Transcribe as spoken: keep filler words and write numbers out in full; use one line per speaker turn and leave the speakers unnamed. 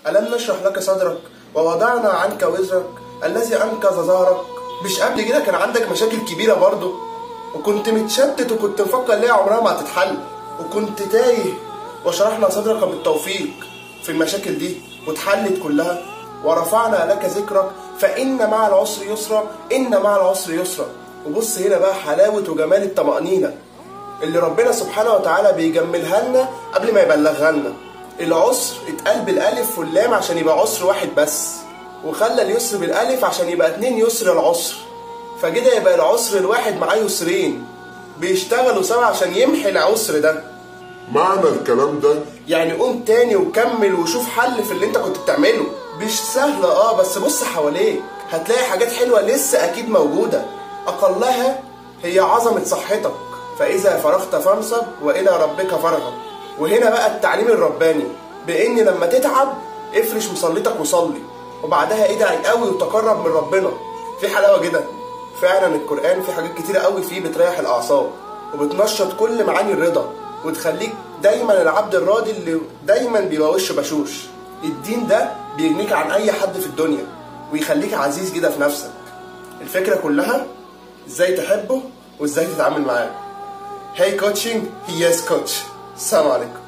ألم نشرح لك صدرك ووضعنا عنك وزرك الذي أنقذ ظهرك. مش قبل كده كان عندك مشاكل كبيرة برضه، وكنت متشتت وكنت مفكر ليه عمرها ما هتتحل، وكنت تايه، وشرحنا صدرك بالتوفيق في المشاكل دي واتحلت كلها. ورفعنا لك ذكرك فإن مع العسر يسرا، إن مع العسر يسرا. وبص هنا بقى حلاوة وجمال الطمأنينة اللي ربنا سبحانه وتعالى بيجملها لنا قبل ما يبلغها لنا. العسر اتقال بالالف واللام عشان يبقى عسر واحد بس، وخلى اليسر بالالف عشان يبقى اتنين يسر العسر، فكده يبقى العسر الواحد معاه يسرين بيشتغلوا سوا عشان يمحي العسر ده.
معنى الكلام ده
يعني قوم تاني وكمل وشوف حل في اللي انت كنت بتعمله. مش سهلة اه، بس بص حواليك هتلاقي حاجات حلوة لسه اكيد موجودة، اقلها هي عظمة صحتك. فاذا فرغت فانصب والى ربك فارغب. وهنا بقى التعليم الرباني بان لما تتعب افرش مصليتك وصلي، وبعدها ادعي قوي وتقرب من ربنا. في حلاوة كده فعلا. القرآن في حاجات كتيرة قوي فيه بتريح الاعصاب وبتنشط كل معاني الرضا، وتخليك دايما العبد الراضي اللي دايما بيبقى وشه بشوش. الدين ده بيغنيك عن اي حد في الدنيا ويخليك عزيز كده في نفسك. الفكرة كلها ازاي تحبه وازاي تتعامل معاه. هاي كوتشنج، هي يس كوتش. السلام عليكم.